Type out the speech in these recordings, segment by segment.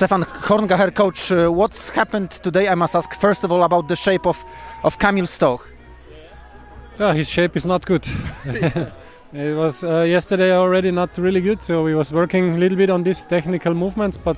Stefan Horngacher, coach, what's happened today? I must ask first of all about the shape of Kamil Stoch. Yeah, his shape is not good. It was yesterday already not really good, so we was working a little bit on these technical movements, but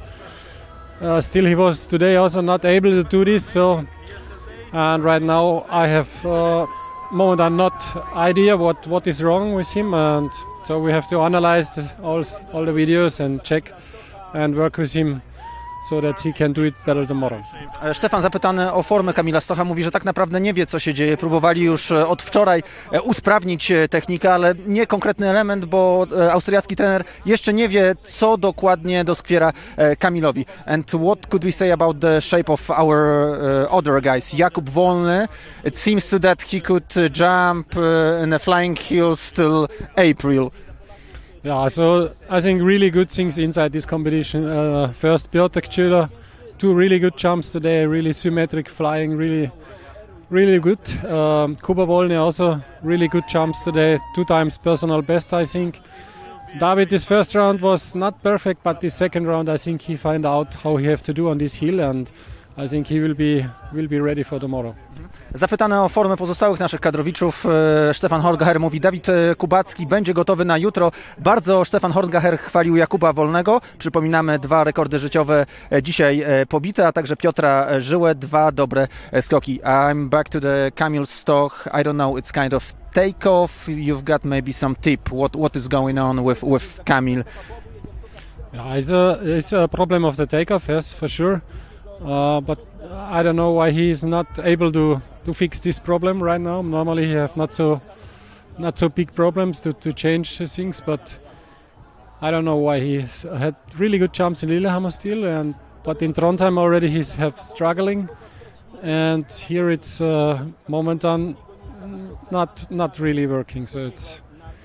still he was today also not able to do this. So, and right now I have momentan not idea what is wrong with him, and so we have to analyze all the videos and check and work with him so that he can do it better tomorrow. Stefan, zapytany o formę Kamila Stocha, mówi, że tak naprawdę nie wie, co się dzieje. Próbowali już od wczoraj usprawnić technikę, ale nie konkretny element, bo austriacki trener jeszcze nie wie, co dokładnie doskwiera Kamilowi. And what could we say about the shape of our other guys? Jakub Wolny, it seems to that he could jump in a flying hills till April. Yeah, so I think really good things inside this competition. First, Piotr Kciuda, 2 really good jumps today, really symmetric flying, really good. Kuba Wolny also really good jumps today, 2 times personal best, I think. David, his first round was not perfect, but the second round I think he found out how he have to do on this hill, and I think he will be ready for tomorrow. Zapytany o formę pozostałych naszych kadrowiczów, Stefan Horngacher mówi, Dawid Kubacki będzie gotowy na jutro. Bardzo Stefan Horngacher chwalił Jakuba Wolnego. Przypominamy, 2 rekordy życiowe dzisiaj pobite, a także Piotra Żyłę, 2 dobre skoki. I'm back to the Kamil Stoch. I don't know, it's kind of takeoff. You've got maybe some tip. What is going on with Kamil? Yeah, it's a problem of the takeoff, yes, for sure. But I don't know why he is not able to fix this problem right now. Normally he have not so big problems to change things, but I don't know why he had really good jumps in Lillehammer still, but in Trondheim already he's have struggling, and here it's momentan not really working. So it's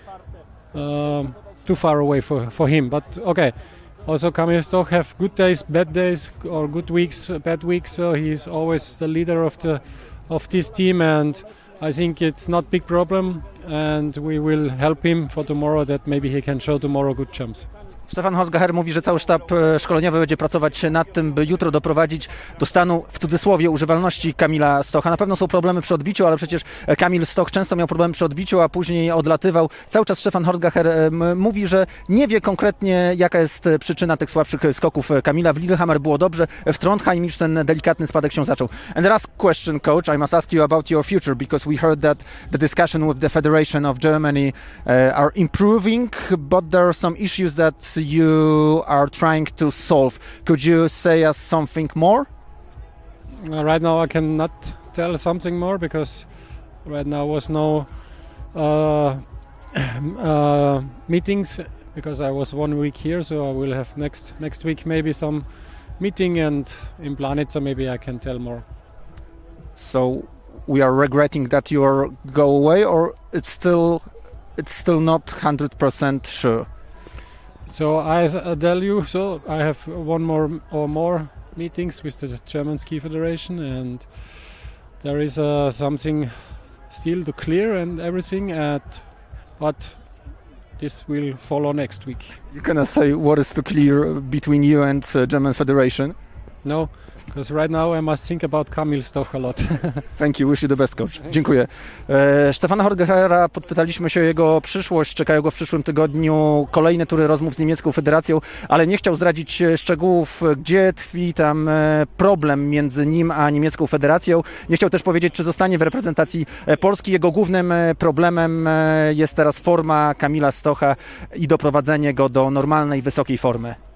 too far away for him. But okay. Also, Kamil Stoch have good days, bad days, or good weeks, bad weeks. So he's always the leader of this team, and I think it's not big problem. And we will help him for tomorrow. That maybe he can show tomorrow good jumps. Stefan Horngacher mówi, że cały sztab szkoleniowy będzie pracować nad tym, by jutro doprowadzić do stanu, w cudzysłowie, używalności Kamila Stocha. Na pewno są problemy przy odbiciu, ale przecież Kamil Stoch często miał problemy przy odbiciu, a później odlatywał. Cały czas Stefan Horngacher mówi, że nie wie konkretnie, jaka jest przyczyna tych słabszych skoków Kamila. W Lillehammer było dobrze, w Trondheim już ten delikatny spadek się zaczął. And the last question, coach, I must ask you about your future, because we heard that the discussion with the Federation of Germany are improving, but there are some issues that you are trying to solve. Could you say us something more? Right now I cannot tell something more because right now was no meetings, because I was 1 week here, so I will have next week maybe some meeting, and in Planica maybe I can tell more. So we are regretting that you are go away, or it's still not 100% sure? So I tell you, so I have 1 more meetings with the German Ski Federation, and there is something still to clear and everything, but this will follow next week. You cannot say what is to clear between you and German Federation? No, because right now I must think about Kamil Stoch a lot. Thank you, wish you the best, coach. Dziękuję. Stefana Horngachera podpytaliśmy się o jego przyszłość, czekają go w przyszłym tygodniu kolejne tury rozmów z niemiecką federacją, ale nie chciał zdradzić szczegółów, gdzie tkwi tam problem między nim a niemiecką federacją. Nie chciał też powiedzieć, czy zostanie w reprezentacji Polski. Jego głównym problemem jest teraz forma Kamila Stocha i doprowadzenie go do normalnej, wysokiej formy.